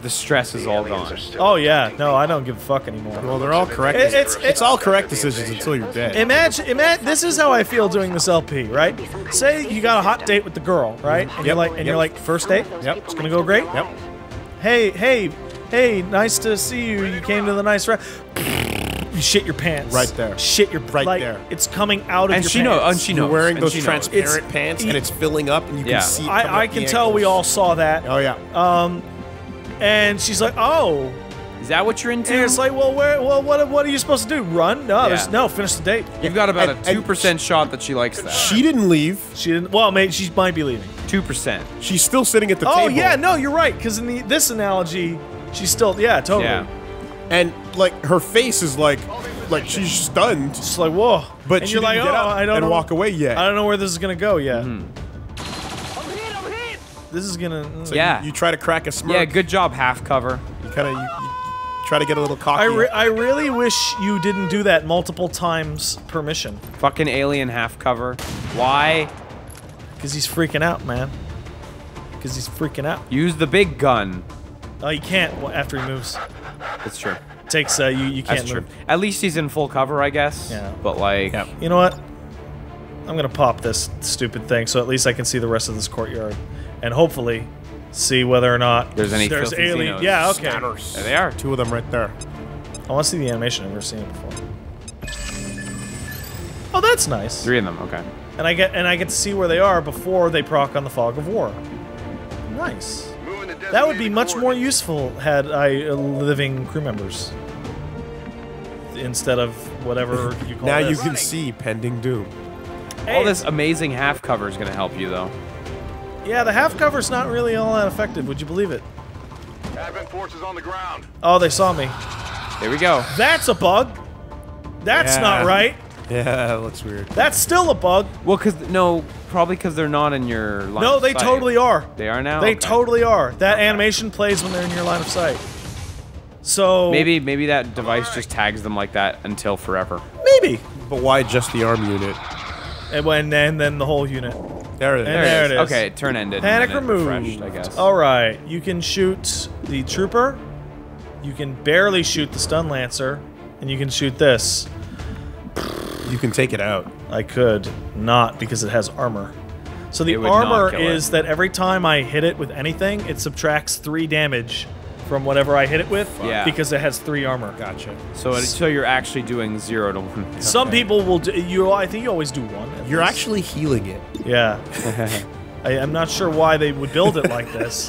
Speaker 4: the stress is all gone.
Speaker 1: Oh yeah, no, I don't give a fuck anymore.
Speaker 2: Well, they're all correct.
Speaker 1: It- it's-
Speaker 2: it's all correct decisions until you're dead.
Speaker 1: Imagine, imagine, this is how I feel doing this L P, right? Say you got a hot date with the girl, right? And you're
Speaker 2: Yep,
Speaker 1: like, and
Speaker 2: yep.
Speaker 1: you're like, first date?
Speaker 2: Yep.
Speaker 1: It's gonna go great?
Speaker 2: Yep.
Speaker 1: Hey, hey, hey, nice to see you. You came to the nice restaurant. You shit your pants.
Speaker 2: Right there.
Speaker 1: Shit your
Speaker 2: Right
Speaker 1: like,
Speaker 2: there.
Speaker 1: It's coming out of
Speaker 4: And
Speaker 1: your
Speaker 4: she
Speaker 1: pants.
Speaker 4: knows. And she knows.
Speaker 2: You're wearing
Speaker 4: and
Speaker 2: those
Speaker 4: she knows.
Speaker 2: transparent
Speaker 1: It's-
Speaker 2: pants,
Speaker 1: e-
Speaker 2: and it's filling up, and you
Speaker 4: Yeah.
Speaker 2: can see. it coming
Speaker 1: I, I
Speaker 2: up
Speaker 1: can
Speaker 2: the
Speaker 1: tell we
Speaker 2: ankles.
Speaker 1: all saw that.
Speaker 2: Oh yeah.
Speaker 1: Um, and she's like, oh.
Speaker 4: Is that what you're into?
Speaker 1: And it's like, well, where, well, what, what are you supposed to do? Run? No, there's
Speaker 4: Yeah.
Speaker 1: no. Finish the date.
Speaker 4: You've got about
Speaker 2: And-
Speaker 4: a two
Speaker 2: and
Speaker 4: percent shot that she likes that.
Speaker 2: She didn't leave.
Speaker 1: She didn't. Well, mate, she might be leaving.
Speaker 4: Two percent.
Speaker 2: She's still sitting at the
Speaker 1: Oh
Speaker 2: table.
Speaker 1: yeah, no, you're right. Because in the, this analogy, she's still. Yeah, totally.
Speaker 4: Yeah.
Speaker 2: And like her face is like, like she's stunned,
Speaker 1: Just like whoa.
Speaker 2: but
Speaker 1: and
Speaker 2: she
Speaker 1: you're
Speaker 2: didn't
Speaker 1: like,
Speaker 2: get
Speaker 1: oh,
Speaker 2: up
Speaker 1: I don't
Speaker 2: and
Speaker 1: know.
Speaker 2: walk away yet.
Speaker 1: I don't know where this is gonna go yet.
Speaker 4: Mm-hmm.
Speaker 1: This is gonna. mm.
Speaker 2: So
Speaker 4: Yeah.
Speaker 2: You, you try to crack a smirk.
Speaker 4: Yeah, good job, half cover.
Speaker 2: You kind of you, you try to get a little cocky.
Speaker 1: I, re I really wish you didn't do that multiple times per mission.
Speaker 4: Fucking alien half cover. Why?
Speaker 1: Because he's freaking out, man. Because he's freaking out.
Speaker 4: Use the big gun.
Speaker 1: Oh, you can't well, after he moves.
Speaker 4: That's true.
Speaker 1: Takes uh, you. You can't
Speaker 4: That's
Speaker 1: move.
Speaker 4: true. At least he's in full cover, I guess.
Speaker 1: Yeah.
Speaker 4: But like,
Speaker 2: Yep.
Speaker 1: You know what? I'm gonna pop this stupid thing so at least I can see the rest of this courtyard, and hopefully see whether or not
Speaker 4: There's any
Speaker 1: there's
Speaker 4: filthy
Speaker 1: alien.
Speaker 4: Xenos.
Speaker 1: Yeah, okay.
Speaker 2: Scatters.
Speaker 4: there they are.
Speaker 2: Two of them right there.
Speaker 1: I want to see the animation. I've never seen it before. Oh, that's nice.
Speaker 4: Three of them. Okay.
Speaker 1: And I get and I get to see where they are before they proc on the fog of war. Nice. That would be much more useful had I uh, living crew members instead of whatever you call
Speaker 2: Now you
Speaker 1: this.
Speaker 2: can see pending doom.
Speaker 1: Hey,
Speaker 4: All this amazing half cover is gonna help you though.
Speaker 1: Yeah, the half cover's not really all that effective. Would you believe it?
Speaker 3: Advent forces on the ground.
Speaker 1: Oh, they saw me.
Speaker 4: Here we go.
Speaker 1: That's a bug. That's
Speaker 2: Yeah.
Speaker 1: not right.
Speaker 2: Yeah, that looks weird.
Speaker 1: That's still a bug.
Speaker 4: Well, cause no, probably cause they're not in your line.
Speaker 1: No,
Speaker 4: of
Speaker 1: they
Speaker 4: sight.
Speaker 1: totally are.
Speaker 4: They are now.
Speaker 1: They
Speaker 4: Okay.
Speaker 1: totally are. That animation plays when they're in your line of sight. So
Speaker 4: Maybe, maybe that device just tags them like that until forever.
Speaker 1: maybe.
Speaker 2: But why just the arm unit?
Speaker 1: And when and then the whole unit.
Speaker 2: There it is.
Speaker 1: And there it is.
Speaker 4: Okay, turn ended.
Speaker 1: Panic
Speaker 4: and it
Speaker 1: removed.
Speaker 4: refreshed, I guess.
Speaker 1: All right, you can shoot the trooper. You can barely shoot the stun lancer, and you can shoot this.
Speaker 2: You can take it out.
Speaker 1: I could not because it has armor. So the
Speaker 4: It would not
Speaker 1: armor
Speaker 4: kill it.
Speaker 1: is that every time I hit it with anything, it subtracts three damage from whatever I hit it with.
Speaker 4: Yeah.
Speaker 1: Because it has three armor.
Speaker 2: Gotcha.
Speaker 4: So, it, so you're actually doing zero to one.
Speaker 1: Some people will do. You, I think you always do one. at
Speaker 2: You're
Speaker 1: least.
Speaker 2: actually healing it.
Speaker 1: Yeah. I, I'm not sure why they would build it like this.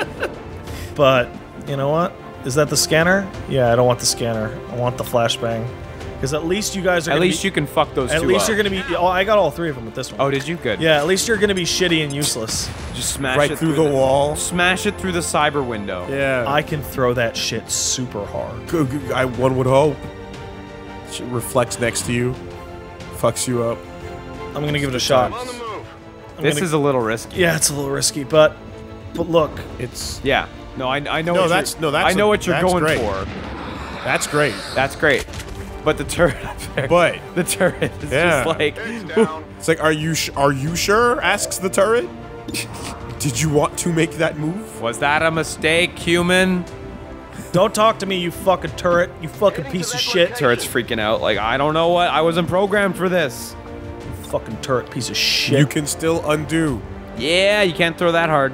Speaker 1: But, you know what? Is that the scanner? Yeah, I don't want the scanner. I want the flashbang. Because at least you guys are
Speaker 4: At
Speaker 1: gonna
Speaker 4: least
Speaker 1: be,
Speaker 4: you can fuck those
Speaker 1: At
Speaker 4: two
Speaker 1: least
Speaker 4: up.
Speaker 1: you're going to be... Oh, I got all three of them with this one.
Speaker 4: Oh, did you? Good.
Speaker 1: Yeah, at least you're going to be shitty and useless.
Speaker 4: Just smash
Speaker 2: Right
Speaker 4: it
Speaker 2: through the wall.
Speaker 4: Smash it through the cyber window.
Speaker 2: Yeah.
Speaker 1: I can throw that shit super hard.
Speaker 2: Go- go- I, one would hope. She reflects next to you. Fucks you up.
Speaker 1: I'm going to give it a shot.
Speaker 3: On the move.
Speaker 1: I'm
Speaker 4: This
Speaker 1: gonna-
Speaker 4: is a little risky.
Speaker 1: Yeah, it's a little risky, but... But look.
Speaker 2: It's...
Speaker 4: Yeah. No, I, I know.
Speaker 2: No,
Speaker 4: what
Speaker 2: that's-
Speaker 4: you're,
Speaker 2: no, that's
Speaker 4: I know
Speaker 2: a-
Speaker 4: what you're
Speaker 2: that's
Speaker 4: going
Speaker 2: great.
Speaker 4: for.
Speaker 2: That's great.
Speaker 4: That's great. But the turret up there.
Speaker 2: But...
Speaker 4: The turret is
Speaker 2: Yeah.
Speaker 4: just like.
Speaker 3: Heads down.
Speaker 2: It's like, are you sh are you sure? Asks the turret. Did you want to make that move?
Speaker 4: Was that a mistake, human?
Speaker 1: Don't talk to me, you fucking turret. You fucking piece of shit.
Speaker 4: Turret's freaking out. Like, I don't know what. I wasn't programmed for this.
Speaker 1: Fucking turret piece of shit.
Speaker 2: You can still undo.
Speaker 4: Yeah, you can't throw that hard.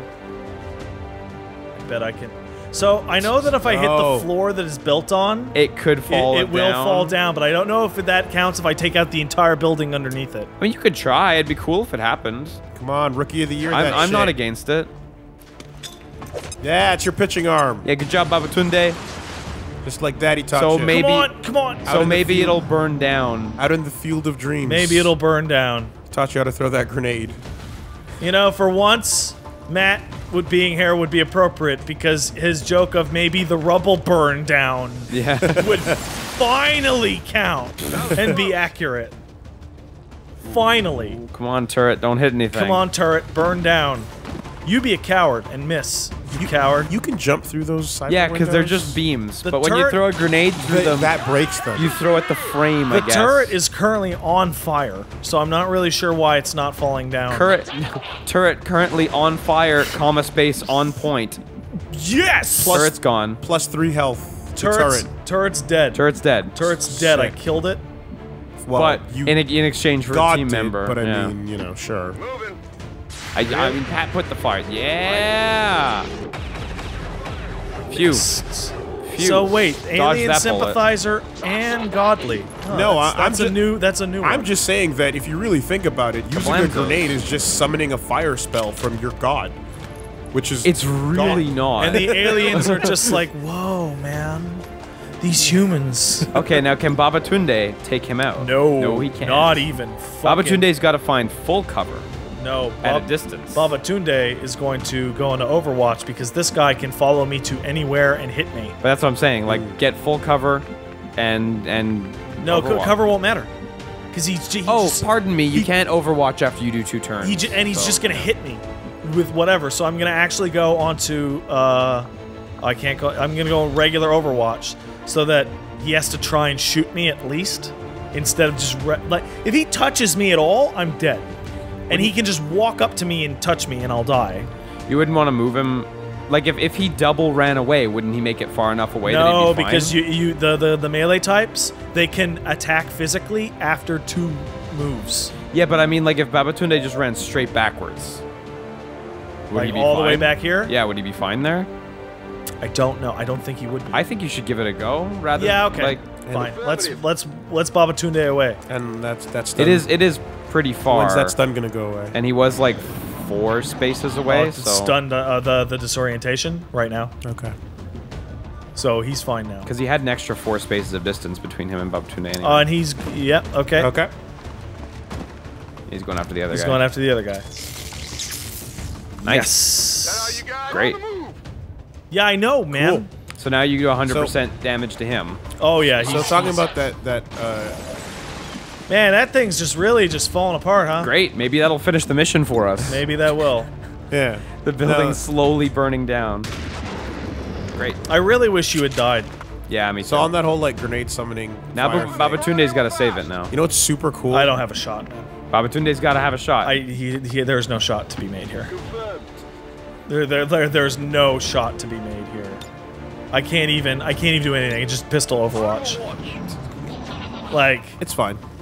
Speaker 1: I bet I can. So, I know that if I hit
Speaker 2: Oh.
Speaker 1: the floor that it's built on...
Speaker 4: It could
Speaker 1: It,
Speaker 4: fall
Speaker 1: it will
Speaker 4: down.
Speaker 1: fall down, but I don't know if that counts if I take out the entire building underneath it.
Speaker 4: I mean, you could try. It'd be cool if it happened.
Speaker 2: Come on, rookie of the year.
Speaker 4: I'm,
Speaker 2: that
Speaker 4: I'm not
Speaker 2: shit.
Speaker 4: against it.
Speaker 2: Yeah, it's your pitching arm.
Speaker 4: Yeah, good job, Babatunde.
Speaker 2: Just like Daddy taught
Speaker 4: So
Speaker 2: you.
Speaker 4: maybe-
Speaker 1: Come on, come on.
Speaker 4: So
Speaker 2: in the
Speaker 4: maybe
Speaker 2: field.
Speaker 4: it'll burn down.
Speaker 2: Out in the field of dreams.
Speaker 1: Maybe it'll burn down.
Speaker 2: Taught you how to throw that grenade.
Speaker 1: You know, for once, Matt would being here would be appropriate because his joke of maybe the rubble burn down
Speaker 4: Yeah.
Speaker 1: would finally count and be accurate. Finally.
Speaker 4: Come on, turret. Don't hit anything.
Speaker 1: Come on, turret, burn down. You be a coward and miss, you, coward.
Speaker 2: You can jump through those cyber
Speaker 4: Yeah, because they're
Speaker 2: windows.
Speaker 4: just beams.
Speaker 1: The
Speaker 4: But when you
Speaker 1: turret-
Speaker 4: throw a grenade through
Speaker 2: Th-
Speaker 4: them,
Speaker 2: that breaks them.
Speaker 4: you throw at the frame,
Speaker 1: The
Speaker 4: I guess.
Speaker 1: turret is currently on fire, so I'm not really sure why it's not falling down.
Speaker 4: Turret, turret currently on fire, comma space on point.
Speaker 1: Yes!
Speaker 2: Plus-
Speaker 4: Turret's gone.
Speaker 2: Plus three health. to
Speaker 1: Turret's,
Speaker 2: turret.
Speaker 1: turret's dead.
Speaker 4: Turret's dead.
Speaker 1: Turret's dead. I
Speaker 2: Sick.
Speaker 1: killed it.
Speaker 2: Well,
Speaker 4: but
Speaker 2: you
Speaker 4: in, in exchange for
Speaker 2: God
Speaker 4: a team
Speaker 2: did,
Speaker 4: member.
Speaker 2: but I
Speaker 4: yeah.
Speaker 2: mean, you know, sure.
Speaker 3: Moving.
Speaker 4: I, I mean, Pat put the fire. Yeah. Phew. Phew.
Speaker 1: So wait,
Speaker 4: Dodged
Speaker 1: alien
Speaker 4: that bullet.
Speaker 1: sympathizer and godly. Oh,
Speaker 2: No,
Speaker 1: that's,
Speaker 2: I- I'm
Speaker 1: that's a
Speaker 2: ju-
Speaker 1: new. That's a new one.
Speaker 2: I'm just saying that if you really think about it, using a
Speaker 4: Kablamkos.
Speaker 2: grenade is just summoning a fire spell from your god, which is
Speaker 4: It's really
Speaker 2: God.
Speaker 4: not.
Speaker 1: And the aliens are just like, whoa, man. These humans.
Speaker 4: Okay, now can Babatunde take him out?
Speaker 1: No,
Speaker 4: No, he can't.
Speaker 1: Not even. Fucking-
Speaker 4: Babatunde's got to find full cover
Speaker 1: No,
Speaker 4: at
Speaker 1: Bab-
Speaker 4: a distance.
Speaker 1: Babatunde is going to go into Overwatch because this guy can follow me to anywhere and hit me.
Speaker 4: But that's what I'm saying. Like, get full cover, and and.
Speaker 1: No, co-
Speaker 4: Overwatch.
Speaker 1: cover won't matter. Because he's he
Speaker 4: Oh,
Speaker 1: just,
Speaker 4: pardon me. You
Speaker 1: he-
Speaker 4: can't Overwatch after you do two turns.
Speaker 1: he j- and he's
Speaker 4: so,
Speaker 1: just gonna
Speaker 4: yeah.
Speaker 1: hit me with whatever. So I'm gonna actually go onto. Uh, I can't go. I'm gonna go regular Overwatch so that he has to try and shoot me at least instead of just re- like if he touches me at all, I'm dead. And he can just walk up to me and touch me and I'll die.
Speaker 4: You wouldn't want to move him. Like if, if he double ran away, wouldn't he make it far enough away? that
Speaker 1: No,
Speaker 4: he'd be fine?
Speaker 1: because you you the, the the melee types they can attack physically after two moves,
Speaker 4: Yeah, but I mean, like if Babatunde just ran straight backwards, would
Speaker 1: like
Speaker 4: he be
Speaker 1: all the way
Speaker 4: fine?
Speaker 1: back here.
Speaker 4: Yeah, would he be fine there?
Speaker 1: I don't know. I don't think he would be.
Speaker 4: I think you should give it a go rather.
Speaker 1: yeah, okay,
Speaker 4: Like
Speaker 1: fine. Let's let's let's Babatunde away.
Speaker 2: And that's that's done.
Speaker 4: it is. It is pretty far.
Speaker 2: When's that stun gonna go away?
Speaker 4: And he was like four spaces away.
Speaker 1: Oh,
Speaker 4: so
Speaker 1: stunned uh, the the disorientation right now,
Speaker 2: Okay.
Speaker 1: so he's fine now.
Speaker 4: because he had an extra four spaces of distance between him and Babatunde. Anyway.
Speaker 1: Uh, and he's yep okay.
Speaker 2: Okay.
Speaker 4: He's going after the other
Speaker 1: He's
Speaker 4: guy.
Speaker 1: going after the other guy.
Speaker 4: Nice.
Speaker 3: That how you guys
Speaker 4: Great.
Speaker 3: on the move?
Speaker 1: Yeah, I know, man.
Speaker 2: Cool.
Speaker 4: So now you do one hundred percent damage to him.
Speaker 1: Oh yeah.
Speaker 2: So
Speaker 1: he's-
Speaker 2: talking
Speaker 1: he's-
Speaker 2: about that that uh,
Speaker 1: man, that thing's just really just falling apart, huh?
Speaker 4: Great. Maybe that'll finish the mission for us.
Speaker 1: Maybe that will.
Speaker 2: yeah,
Speaker 4: The building's
Speaker 2: No,
Speaker 4: slowly burning down. Great.
Speaker 1: I really wish you had died.
Speaker 4: Yeah, me too.
Speaker 2: so on that whole like grenade summoning.
Speaker 4: now
Speaker 2: fire
Speaker 4: Bab-
Speaker 2: thing,
Speaker 4: Babatunde's got to save it now.
Speaker 2: you know what's super cool?
Speaker 1: I don't have a shot, man.
Speaker 4: Babatunde's got to have a shot.
Speaker 1: I he, he there's no shot to be made here. There, there, there there's no shot to be made here. I can't even I can't even do anything. It's just pistol Overwatch. Like
Speaker 2: It's fine.